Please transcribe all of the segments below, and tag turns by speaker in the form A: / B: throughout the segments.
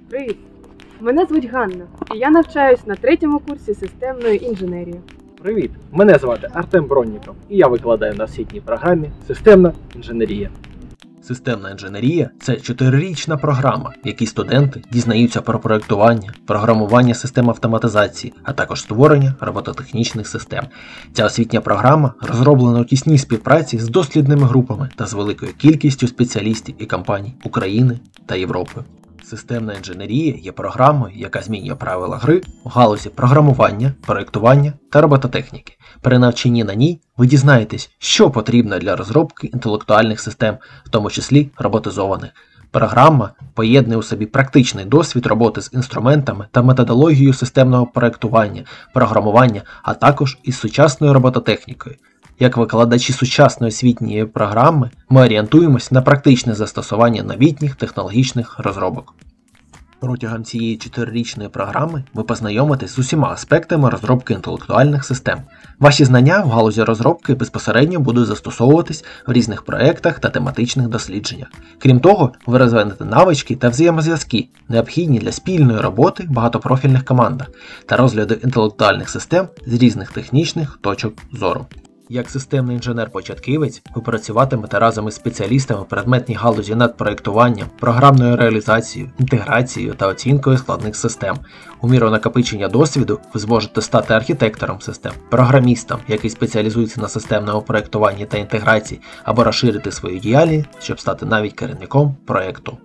A: Привіт! Мене звуть Ганна, і я навчаюсь на 3-му курсі системної інженерії.
B: Привіт! Мене звати Артем Бронніков, і я викладаю на освітній програмі «Системна інженерія».
C: Системна інженерія – це 4-річна програма, в якій студенти дізнаються про проєктування, програмування систем автоматизації, а також створення робототехнічних систем. Ця освітня програма розроблена у тісній співпраці з дослідними групами та з великою кількістю спеціалістів і компаній України та Європи. Системна інженерія є програмою, яка змінює правила гри у галузі програмування, проєктування та робототехніки. При навчанні на ній ви дізнаєтесь, що потрібно для розробки інтелектуальних систем, в тому числі роботизованих. Програма поєднує у собі практичний досвід роботи з інструментами та методологією системного проєктування, програмування, а також із сучасною робототехнікою. Як викладачі сучасної освітньої програми, ми орієнтуємось на практичне застосування новітніх технологічних розробок. Протягом цієї 4-річної програми ви познайомитесь з усіма аспектами розробки інтелектуальних систем. Ваші знання в галузі розробки безпосередньо будуть застосовуватись в різних проєктах та тематичних дослідженнях. Крім того, ви розвинете навички та взаємозв'язки, необхідні для спільної роботи в багатопрофільних командах та розгляду інтелектуальних систем з різних технічних точок зору. Як системний інженер-початківець, ви працюватимете разом із спеціалістами в предметній галузі над проєктуванням, програмною реалізацією, інтеграцією та оцінкою складних систем. У міру накопичення досвіду ви зможете стати архітектором систем, програмістом, який спеціалізується на системному проєктуванні та інтеграції, або розширити свою діяльність, щоб стати навіть керівником проєкту.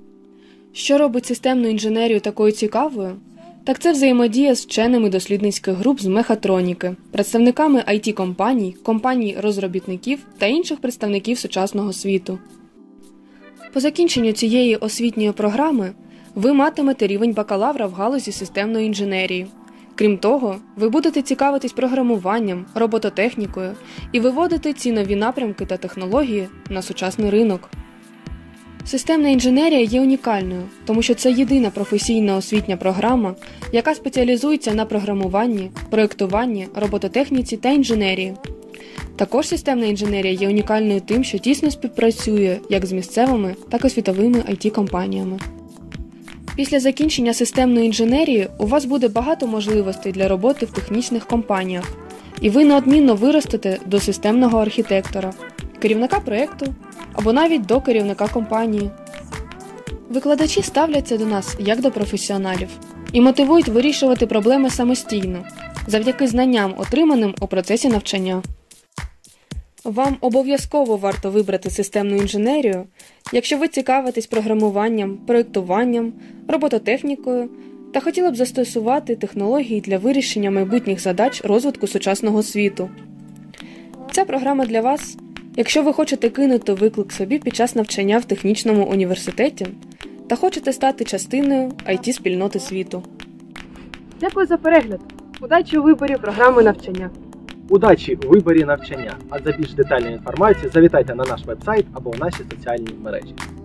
A: Що робить системну інженерію такою цікавою? Так це взаємодія з вченими дослідницьких груп з мехатроніки, представниками IT-компаній, компаній-розробітників та інших представників сучасного світу. По закінченню цієї освітньої програми ви матимете рівень бакалавра в галузі системної інженерії. Крім того, ви будете цікавитись програмуванням, робототехнікою і виводити ці нові напрямки та технології на сучасний ринок. Системна інженерія є унікальною, тому що це єдина професійна освітня програма, яка спеціалізується на програмуванні, проєктуванні, робототехніці та інженерії. Також системна інженерія є унікальною тим, що тісно співпрацює як з місцевими, так і світовими IT-компаніями. Після закінчення системної інженерії у вас буде багато можливостей для роботи в технічних компаніях, і ви неодмінно виростете до системного архітектора, керівника проєкту або навіть до керівника компанії. Викладачі ставляться до нас як до професіоналів і мотивують вирішувати проблеми самостійно, завдяки знанням, отриманим у процесі навчання. Вам обов'язково варто вибрати системну інженерію, якщо ви цікавитесь програмуванням, проєктуванням, робототехнікою та хотіли б застосувати технології для вирішення майбутніх задач розвитку сучасного світу. Ця програма для вас, якщо ви хочете кинути виклик собі під час навчання в технічному університеті та хочете стати частиною IT-спільноти світу. Дякую за перегляд. Удачі у виборі програми навчання.
B: Удачі у виборі навчання, а за більш детальну інформацію завітайте на наш веб-сайт або в наші соціальні мережі.